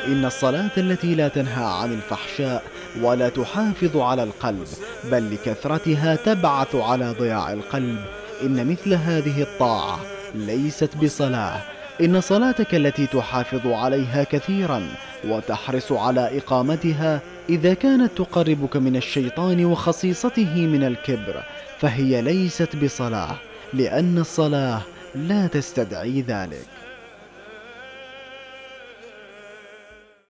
إن الصلاة التي لا تنهى عن الفحشاء ولا تحافظ على القلب بل لكثرتها تبعث على ضياع القلب، إن مثل هذه الطاعة ليست بصلاة. إن صلاتك التي تحافظ عليها كثيرا وتحرص على إقامتها إذا كانت تقربك من الشيطان وخصيصته من الكبر فهي ليست بصلاة، لأن الصلاة لا تستدعي ذلك.